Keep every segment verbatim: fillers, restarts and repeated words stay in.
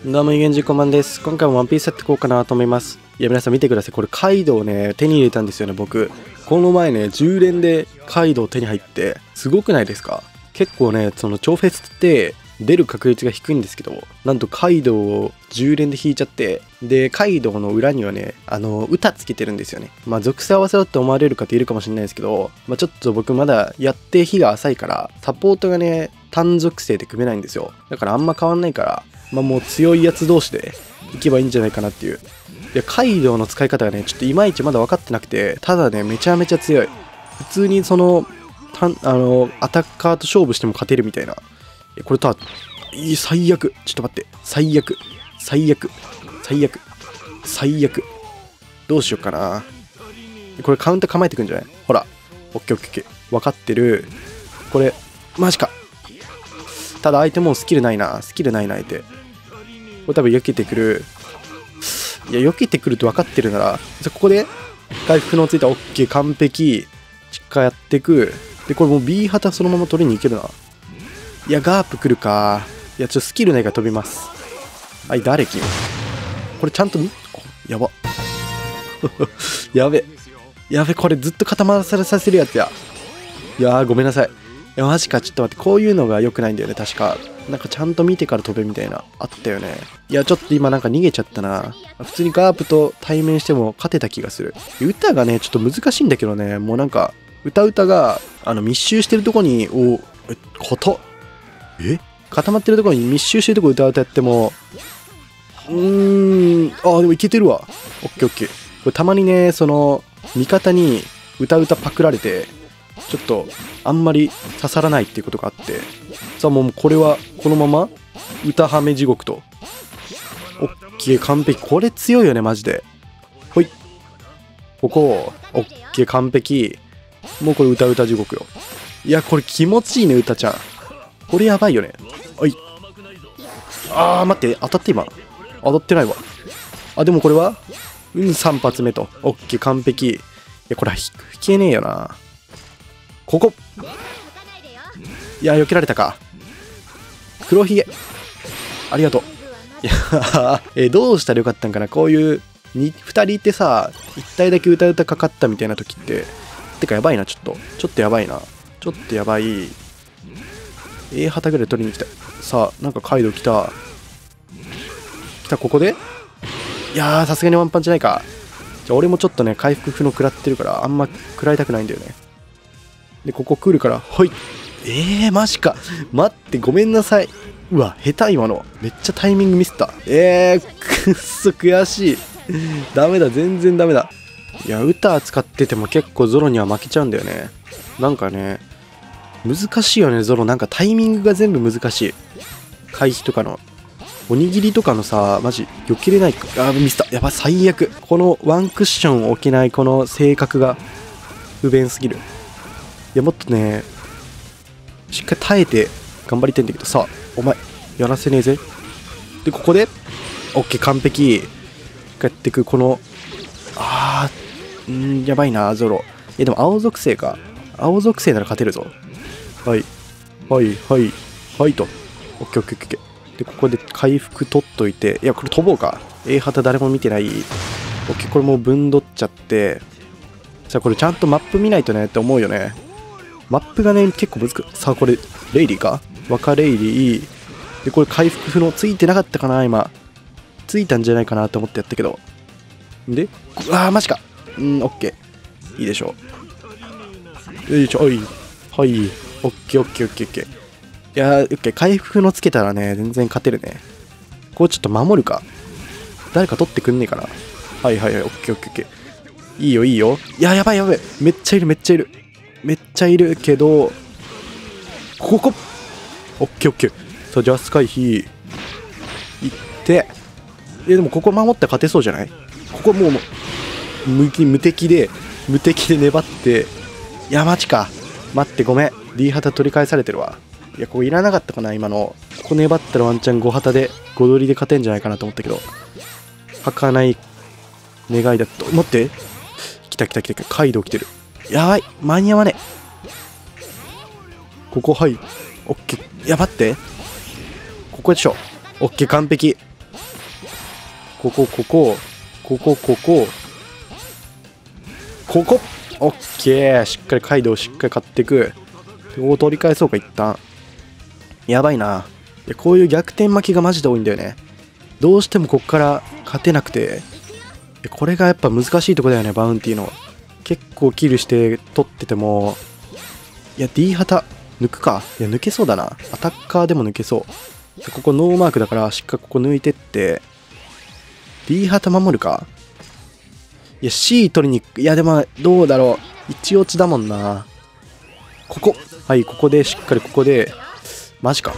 どうも、源氏こまんです。今回もワンピースやっていこうかなと思います。いや、皆さん見てください。これ、カイドウをね、手に入れたんですよね、僕。この前ね、じゅう連でカイドウ手に入って、すごくないですか？結構ね、その超フェスって、出る確率が低いんですけど、なんとカイドウをじゅう連で引いちゃって、で、カイドウの裏にはね、あの、歌つけてるんですよね。まあ、属性合わせろって思われる方いるかもしれないですけど、まあ、ちょっと僕まだやって日が浅いから、サポートがね、単属性で組めないんですよ。だからあんま変わんないから、まあもう強いやつ同士でいけばいいんじゃないかなっていう。いや、カイドウの使い方がね、ちょっといまいちまだ分かってなくて、ただね、めちゃめちゃ強い。普通にその、たんあの、アタッカーと勝負しても勝てるみたいな。いや、これと、いい、最悪。ちょっと待って。最悪。最悪。最悪。最悪。どうしようかな。これカウンター構えてくんじゃない？ほら。オッケーオッケーオッケー。分かってる。これ、マジか。ただ相手もうスキルないな。スキルないな、相手。これ多分避けてくる。いや、避けてくると分かってるなら、じゃここで回復のついた OK、完璧。しっかりやっていく。で、これもう B 旗そのまま取りに行けるな。いや、ガープ来るか。いや、ちょっとスキルないから飛びます。はい、誰君。これちゃんと見、やば。やべ。やべ、これずっと固まらさせるやつや。いやー、ごめんなさい。いや、マジか、ちょっと待って、こういうのが良くないんだよね、確か。なんかちゃんと見てから飛べみたいな、あったよね。いや、ちょっと今なんか逃げちゃったな。普通にガープと対面しても勝てた気がする。歌がね、ちょっと難しいんだけどね、もうなんか、歌歌が、あの、密集してるとこに、お、え、硬っ。え固まってるところに密集してるとこ歌歌やっても、うーん、あ、でもいけてるわ。オッケーオッケー。これたまにね、その、味方に歌歌パクられて、ちょっとあんまり刺さらないっていうことがあって、さあもうこれはこのまま歌はめ地獄と。オッケー、完璧。これ強いよね、マジで。ほい。ここ、オッケー、完璧。もうこれ歌歌地獄よ。いや、これ気持ちいいね、歌ちゃん。これやばいよね。はい。あー、待って、当たって今。当たってないわ。あ、でもこれはうん、さん発目と。オッケー、完璧。いや、これは引けねえよな。ここ。いや、避けられたか。黒ひげ。ありがとう。いやえどうしたらよかったんかな。こういうにふたりいてさ、いち体だけ歌歌かかったみたいな時って。てかやばいな、ちょっと。ちょっとやばいな。ちょっとやばい。A 旗ぐらい取りに来た。さあ、なんかカイドウ来た。来た、ここでいやー、さすがにワンパンじゃないか。じゃあ俺もちょっとね、回復不能食らってるから、あんま食らいたくないんだよね。で、ここ来るから、ほい。えー、マジか。待って、ごめんなさい。うわ、下手今の。めっちゃタイミングミスった。えー、くっそ悔しい。ダメだ、全然ダメだ。いや、歌使ってても結構ゾロには負けちゃうんだよね。なんかね、難しいよね、ゾロ。なんかタイミングが全部難しい。回避とかの。おにぎりとかのさ、マジ、避けれないか。あー、ミスった。やばい、最悪。このワンクッション置けないこの性格が不便すぎる。いや、もっとね、しっかり耐えて頑張りたいんだけどさ、お前、やらせねえぜ。で、ここで、オッケー、完璧。やっていく、この、あー、んー、やばいな、ゾロ。いや、でも青属性か。青属性なら勝てるぞ。はい。はい、はい、はいと。オッケー、オッケー、オッケー。で、ここで回復取っといて、いや、これ飛ぼうか。A 旗誰も見てない。オッケー、これもう分取っちゃって、じゃあこれちゃんとマップ見ないとねって思うよね。マップがね、結構難しい。さあ、これ、レイリーか若レイリー。で、これ回復不能ついてなかったかな、今。ついたんじゃないかなと思ってやったけど。で、うわー、マジか。うん、オッケー。いいでしょう。よいしょ、おい。はい。オッケー、オッケー、オッケー、オッケー。いやー、オッケー。回復不能つけたらね、全然勝てるね。こうちょっと守るか。誰か取ってくんねえかな。はいはいはい、オッケー、オッケー、オッケー。いいよ、いいよ。いや、やばいやばい。めっちゃいる、めっちゃいる。めっちゃいるけど、ここ、オッケーオッケー。さあ、ジャス回避。いって。え、でもここ守ったら勝てそうじゃない？ここもう、無無敵で、無敵で粘って、いや、マジか。待って、ごめん。D 旗取り返されてるわ。いや、ここいらなかったかな、今の。ここ粘ったらワンチャンご旗で、ご取りで勝てんじゃないかなと思ったけど、儚い願いだと。待って。来た来た来た。カイドウ来てる。やばい、間に合わねえ。ここ、はい。オッケー。いや、待って。ここでしょ。オッケー、完璧。 ここ、ここ、ここ、ここ、ここ、オッケー。しっかりカイドウしっかり買っていく。ここ取り返そうか、一旦。やばいな。いや、こういう逆転負けがマジで多いんだよね。どうしてもこっから勝てなくて。これがやっぱ難しいとこだよね、バウンティーの。結構キルして取ってても、いや、D 旗抜くか。いや、抜けそうだな。アタッカーでも抜けそう。でここノーマークだから、しっかりここ抜いてって、D 旗守るか。いや、C 取りに行く。いや、でも、どうだろう。一落ちだもんな。ここ。はい、ここで、しっかりここで。マジか。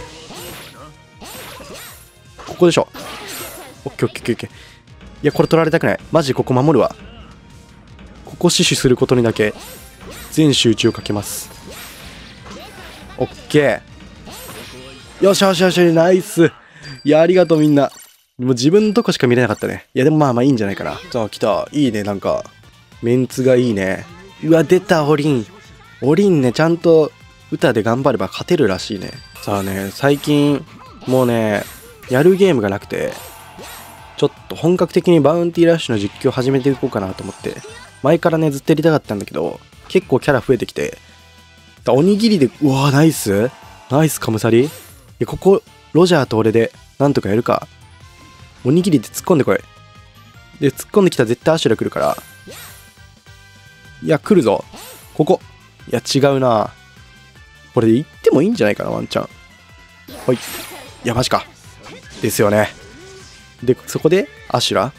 ここでしょ。オッケーオッケーオッケー。いや、これ取られたくない。マジここ守るわ。ここ死守することにだけ、全集中をかけます。オッケー。よしよしよし、ナイス。いや、ありがとうみんな。もう自分のとこしか見れなかったね。いや、でもまあまあいいんじゃないかな。さあ、来た。いいね、なんか。メンツがいいね。うわ、出た、オリン。オリンね、ちゃんと歌で頑張れば勝てるらしいね。さあね、最近、もうね、やるゲームがなくて、ちょっと本格的にバウンティーラッシュの実況始めていこうかなと思って、前からね、ずっとやりたかったんだけど、結構キャラ増えてきて、おにぎりで、うわー、ナイスナイスカムサリ。いや、ここ、ロジャーと俺で、なんとかやるか。おにぎりで突っ込んでこい。で、突っ込んできたら絶対アシュラ来るから。いや、来るぞ。ここ。いや、違うな。これで行ってもいいんじゃないかな、ワンチャン。ほい。いや、マジか。ですよね。で、そこで、アシュラ。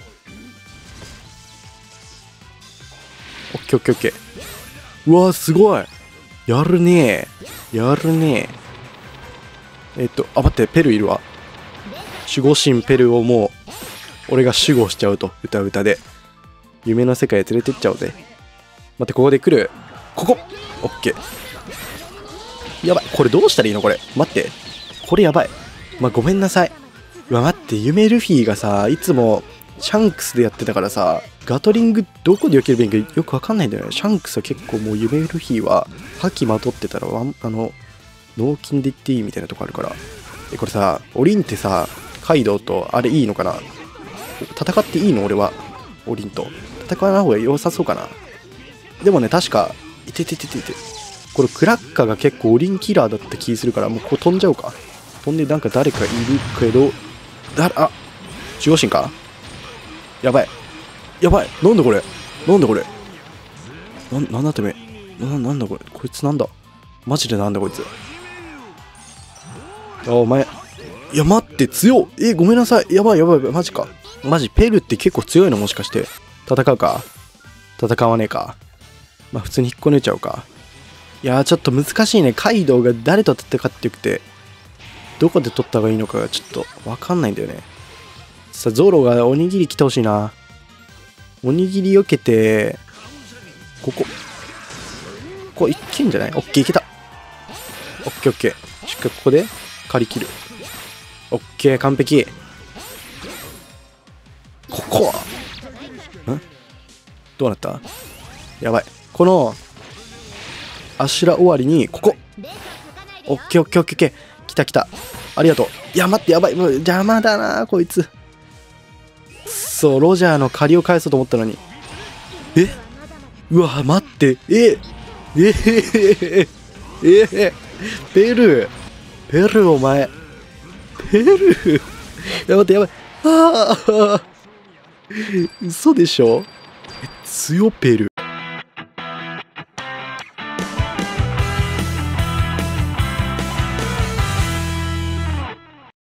オッケーオッケーオッケー。うわー、すごい。やるねー。やるねー。えっと、あ、待って、ペルいるわ。守護神ペルをもう、俺が守護しちゃうと。歌歌で。夢の世界へ連れてっちゃおうぜ。待って、ここで来る。ここオッケー。やばい。これどうしたらいいのこれ。待って。これやばい。まあ、ごめんなさい。うわ、待って。夢ルフィがさ、いつも、シャンクスでやってたからさ、ガトリングどこで避ければいいかよくわかんないんだよね。シャンクスは結構もう夢ルフィは、覇気まとってたら、あの、脳筋で言っていいみたいなとこあるから。え、これさ、オリンってさ、カイドウとあれいいのかな。戦っていいの俺は。オリンと。戦わない方が良さそうかな。でもね、確か、いててててて。これクラッカーが結構オリンキラーだった気するから、もうここ飛んじゃおうか。飛んでなんか誰かいるけど、だ、あ、守護神か。やばい。やばい。なんだこれ。なんだこれ。な、なんだてめえ。な、なんだこれ。こいつなんだ。マジでなんだこいつ。あ、お前。いや、待って、強っ。え、ごめんなさい。やばいやばい。マジか。マジ、ペルって結構強いのもしかして。戦うか戦わねえか。まあ、普通に引っこ抜いちゃうか。いやー、ちょっと難しいね。カイドウが誰と戦ってよくて、どこで取った方がいいのかがちょっとわかんないんだよね。さあ、ゾロがおにぎり来てほしいな。おにぎり避けて、ここ。ここいけんじゃない？オッケーいけた。オッケーオッケー。しっかりここで借り切る。オッケー完璧。ここはんどうなった？やばい。この、アシュラ終わりに、ここ。オッケーオッケーオッケーオッケー。来た来た。ありがとう。いや、待って、やばい。もう邪魔だな、こいつ。そう、ロジャーの借りを返そうと思ったのに。えうわ、待って。えええええペルペルお前。ペルやばいやばい。ああ嘘でしょえ、強ペル